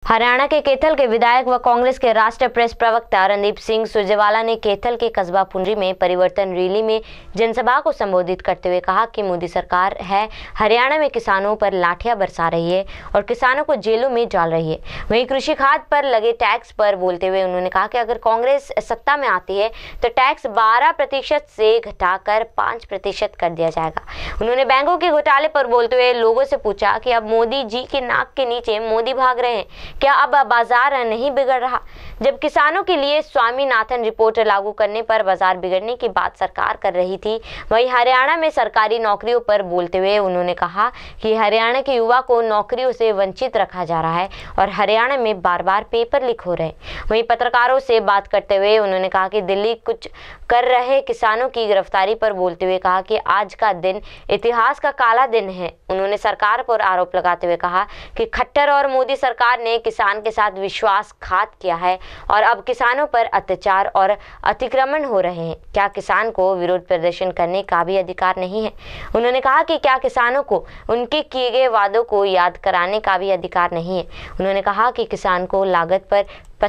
हरियाणा के कैथल के विधायक व कांग्रेस के राष्ट्रीय प्रेस प्रवक्ता रणदीप सिंह सुरजेवाला ने कैथल के कस्बा पुंडरी में परिवर्तन रैली में जनसभा को संबोधित करते हुए कहा कि मोदी सरकार है हरियाणा में किसानों पर लाठियां बरसा रही है और किसानों को जेलों में डाल रही है। वहीं कृषि खाद पर लगे टैक्स पर बोलते हुए उन्होंने कहा कि अगर कांग्रेस सत्ता में आती है तो टैक्स 12% से घटाकर 5% कर दिया जाएगा। उन्होंने बैंकों के घोटाले पर बोलते हुए लोगों से पूछा कि अब मोदी जी के नाक के नीचे मोदी भाग रहे हैं, क्या अब बाजार नहीं बिगड़ रहा? जब किसानों के लिए स्वामीनाथन रिपोर्ट लागू करने पर बाजार बिगड़ने की बात सरकार कर रही थी, वहीं हरियाणा में सरकारी नौकरियों पर बोलते हुए उन्होंने कहा कि हरियाणा के युवा को नौकरियों से वंचित रखा जा रहा है और हरियाणा में बार बार पेपर लीक हो रहे हैं। वहीं पत्रकारों से बात करते हुए उन्होंने कहा कि दिल्ली कुछ कर रहे किसानों की गिरफ्तारी पर बोलते हुए कहा कि आज का दिन इतिहास का काला दिन है। उन्होंने सरकार पर आरोप लगाते हुए कहा कि खट्टर और मोदी सरकार ने किसान के साथ विश्वासघात किया है और अब किसानों पर अत्याचार और अतिक्रमण हो रहे हैं। क्या किसान को विरोध प्रदर्शन करने का भी अधिकार नहीं है? उन्होंने कहा कि क्या किसानों को उनके किए गए वादों को याद कराने का भी अधिकार नहीं है। उन्होंने कहा कि किसान को लागत पर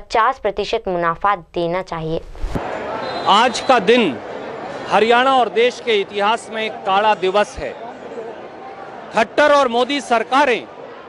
50% मुनाफा देना चाहिए। आज का दिन हरियाणा और देश के इतिहास में एक काला दिवस है। खट्टर और मोदी सरकारें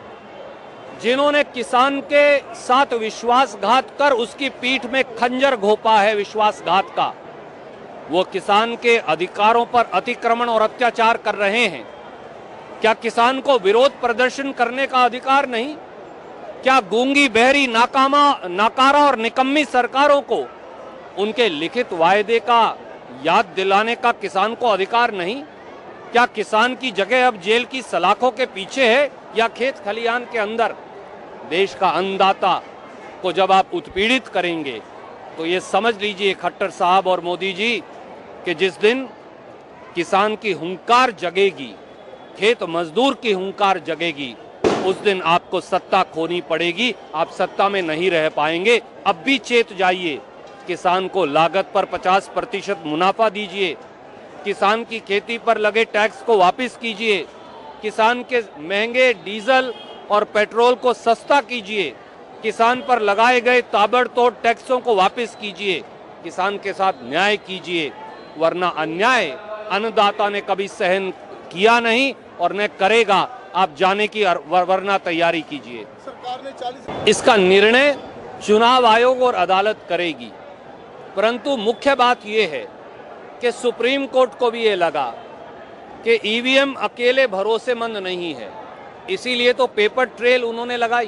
जिन्होंने किसान के साथ विश्वासघात कर उसकी पीठ में खंजर घोंपा है विश्वासघात का, वो किसान के अधिकारों पर अतिक्रमण और अत्याचार कर रहे हैं। क्या किसान को विरोध प्रदर्शन करने का अधिकार नहीं? क्या गूंगी बहरी नाकारा और निकम्मी सरकारों को उनके लिखित वायदे का याद दिलाने का किसान को अधिकार नहीं? क्या किसान की जगह अब जेल की सलाखों के पीछे है या खेत खलियान के अंदर? देश का अन्नदाता को जब आप उत्पीड़ित करेंगे तो ये समझ लीजिए खट्टर साहब और मोदी जी कि जिस दिन किसान की हुंकार जगेगी, खेत मजदूर की हुंकार जगेगी, उस दिन आपको सत्ता खोनी पड़ेगी। आप सत्ता में नहीं रह पाएंगे। अब भी चेत जाइए। किसान को लागत पर 50% मुनाफा दीजिए। किसान की खेती पर लगे टैक्स को वापस कीजिए। किसान के महंगे डीजल और पेट्रोल को सस्ता कीजिए। किसान पर लगाए गए ताबड़तोड़ टैक्सों को वापस कीजिए। किसान के साथ न्याय कीजिए, वरना अन्याय अन्नदाता ने कभी सहन किया नहीं और न करेगा। आप जाने की वरना तैयारी कीजिए। सरकार ने इसका निर्णय चुनाव आयोग और अदालत करेगी, परंतु मुख्य बात यह है कि सुप्रीम कोर्ट को भी ये लगा कि ईवीएम अकेले भरोसेमंद नहीं है, इसीलिए तो पेपर ट्रेल उन्होंने लगाई।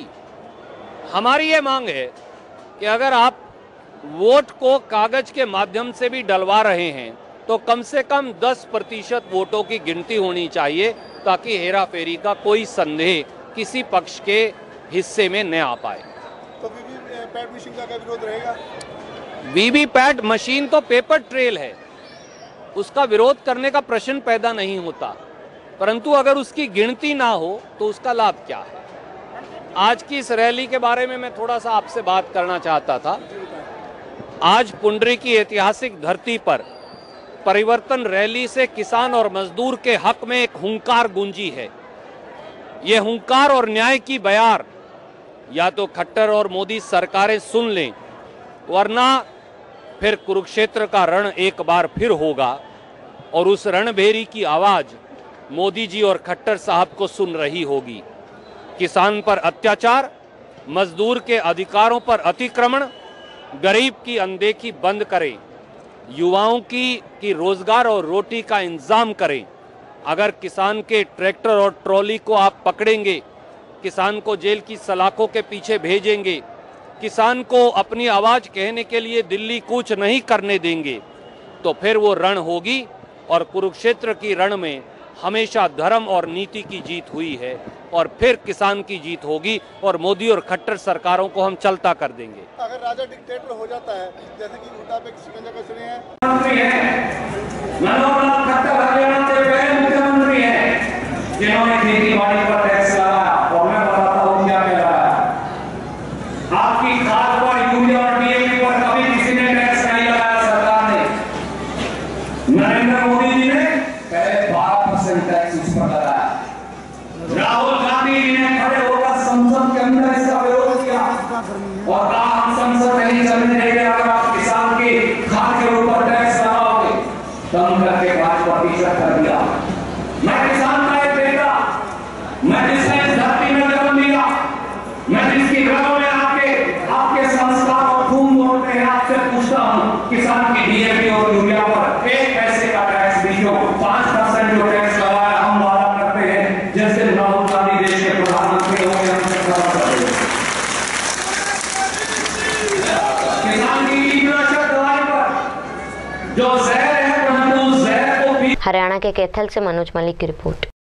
हमारी ये मांग है कि अगर आप वोट को कागज के माध्यम से भी डलवा रहे हैं तो कम से कम 10% वोटों की गिनती होनी चाहिए, ताकि हेराफेरी का कोई संदेह किसी पक्ष के हिस्से में न आ पाए। तो वीवीपैट मशीन का क्या विरोध रहेगा? वीवीपैट मशीन तो पेपर ट्रेल है, उसका विरोध करने का प्रश्न पैदा नहीं होता, परंतु अगर उसकी गिनती ना हो तो उसका लाभ क्या है? आज की इस रैली के बारे में मैं थोड़ा सा आपसे बात करना चाहता था। आज पुंडरी की ऐतिहासिक धरती पर परिवर्तन रैली से किसान और मजदूर के हक में एक हुंकार गूंजी है। ये हुंकार और न्याय की बयार या तो खट्टर और मोदी सरकारें सुन लें, वरना फिर कुरुक्षेत्र का रण एक बार फिर होगा और उस रणभेरी की आवाज मोदी जी और खट्टर साहब को सुन रही होगी। किसान पर अत्याचार, मजदूर के अधिकारों पर अतिक्रमण, गरीब की अनदेखी बंद करें, युवाओं की रोजगार और रोटी का इंतजाम करें। अगर किसान के ट्रैक्टर और ट्रॉली को आप पकड़ेंगे, किसान को जेल की सलाखों के पीछे भेजेंगे, किसान को अपनी आवाज कहने के लिए दिल्ली कूच नहीं करने देंगे, तो फिर वो रण होगी। और कुरुक्षेत्र की रण में हमेशा धर्म और नीति की जीत हुई है और फिर किसान की जीत होगी और मोदी और खट्टर सरकारों को हम चलता कर देंगे। अगर राजा डिक्टेटर हो जाता है, जैसे कि उल्टा पे शिकंजा कसरे हैं, हरियाणा के पहले मुख्यमंत्री हैं जिन्होंने खेती बाड़ी पर टैक्स लगाया और मैं बताता हूँ क्या लगाया। आपकी खाद पर, यूरिया और डीएपी पर कभी किसी ने टैक्स नहीं लगाया सरकार ने। नरेंद्र मोदी जी ने पहले 12% टैक्स इस पर लगाया। राहुल गांधी जी ने खड़े होकर संसद के अंदर इसका विरोध किया। और कहा हम संसद नहीं चलने देंगे अगर आप किसान की खाद के ऊपर टैक्स लगाओगे। कम करके 5% कर दिया। मैं किसान का एक बेटा, मैं जिसने इस धरती में जन्म लिया, मैं जिसकी घरों में आपके संस्कार और खून बोलते हैं, आपसे पूछता हूं किसान की डीएपी और यूरिया पर 1 पैसे का टैक्स दीजिए। 5% जो टैक्स लगाया, हम वादा करते हैं जैसे राहुल गांधी देश के प्रधानमंत्री होंगे हमसे खत्म कर देंगे। किसान की कीटनाशक दवाई पर जो जहर है, परंतु जहर को हरियाणा के कैथल से मनोज मलिक की रिपोर्ट।